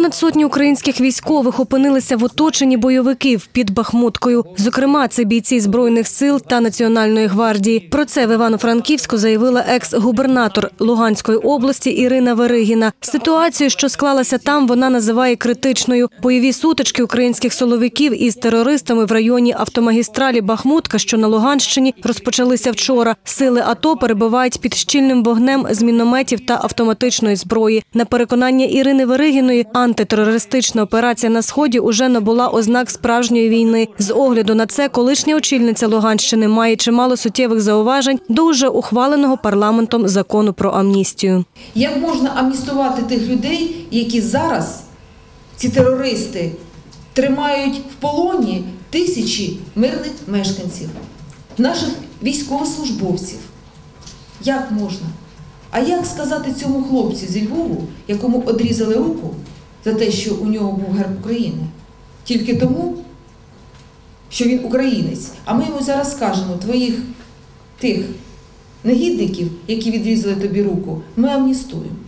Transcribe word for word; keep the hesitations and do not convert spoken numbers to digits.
Понад сотні українських військових опинилися в оточенні бойовиків під Бахмуткою. Зокрема, це бійці Збройних сил та Національної гвардії. Про це в Івано-Франківську заявила екс-губернатор Луганської області Ірина Веригіна. Ситуацію, що склалася там, вона називає критичною. Бойові сутички українських силовиків із терористами в районі автомагістралі Бахмутка, що на Луганщині, розпочалися вчора. Сили АТО перебувають під щільним вогнем з мінометів та автоматичної зброї. На переконання Ірини Веригіної, антитерористична операція на Сході уже набула ознак справжньої війни. З огляду на це, колишня очільниця Луганщини має чимало суттєвих зауважень до уже ухваленого парламентом закону про амністію. Як можна амністувати тих людей, які зараз, ці терористи, тримають в полоні тисячі мирних мешканців, наших військовослужбовців? Як можна? А як сказати цьому хлопцю зі Львову, якому одрізали руку за те, що у нього був герб України? Тільки тому, що він українець. А ми йому зараз скажемо, твоїх тих негідників, які відрізали тобі руку, ми амністуємо.